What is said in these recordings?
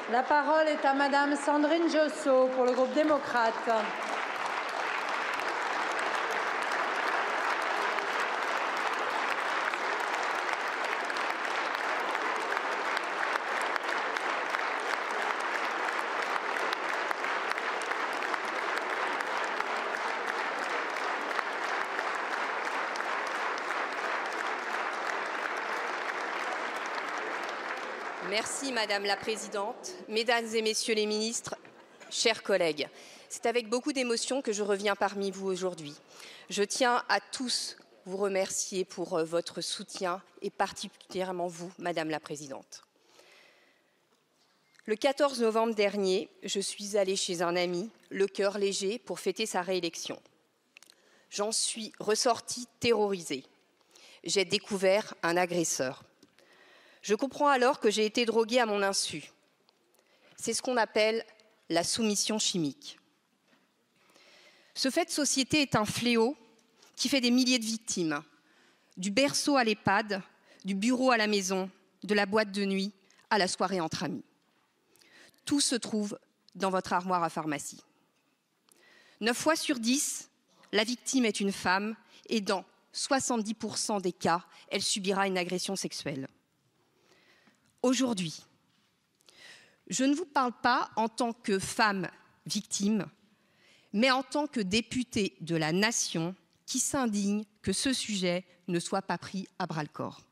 La parole est à Madame Sandrine Josso pour le groupe démocrate. Merci Madame la Présidente, Mesdames et Messieurs les ministres, chers collègues. C'est avec beaucoup d'émotion que je reviens parmi vous aujourd'hui. Je tiens à tous vous remercier pour votre soutien et particulièrement vous, Madame la Présidente. Le 14 novembre dernier, je suis allée chez un ami, le cœur léger, pour fêter sa réélection. J'en suis ressortie terrorisée. J'ai découvert un agresseur. Je comprends alors que j'ai été droguée à mon insu. C'est ce qu'on appelle la soumission chimique. Ce fait de société est un fléau qui fait des milliers de victimes, du berceau à l'EHPAD, du bureau à la maison, de la boîte de nuit à la soirée entre amis. Tout se trouve dans votre armoire à pharmacie. 9 fois sur 10, la victime est une femme et dans 70% des cas, elle subira une agression sexuelle. Aujourd'hui, je ne vous parle pas en tant que femme victime, mais en tant que députée de la nation qui s'indigne que ce sujet ne soit pas pris à bras-le-corps.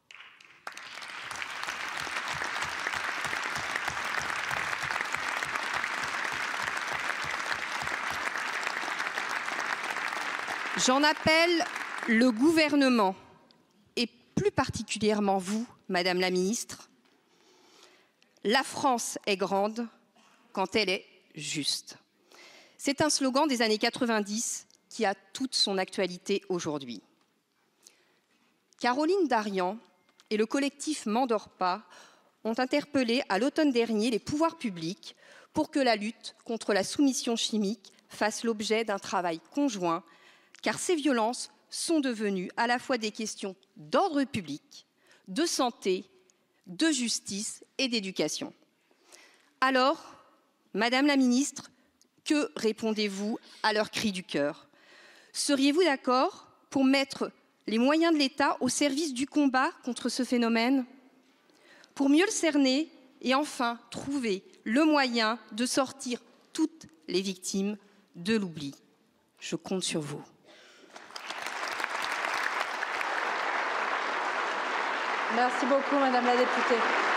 J'en appelle le gouvernement, et plus particulièrement vous, Madame la Ministre. La France est grande quand elle est juste. C'est un slogan des années 90 qui a toute son actualité aujourd'hui. Caroline Darian et le collectif M'endors pas ont interpellé à l'automne dernier les pouvoirs publics pour que la lutte contre la soumission chimique fasse l'objet d'un travail conjoint, car ces violences sont devenues à la fois des questions d'ordre public, de santé, de justice et d'éducation. Alors, Madame la Ministre, que répondez-vous à leur cri du cœur? Seriez-vous d'accord pour mettre les moyens de l'État au service du combat contre ce phénomène, pour mieux le cerner et enfin trouver le moyen de sortir toutes les victimes de l'oubli? Je compte sur vous. Merci beaucoup, Madame la députée.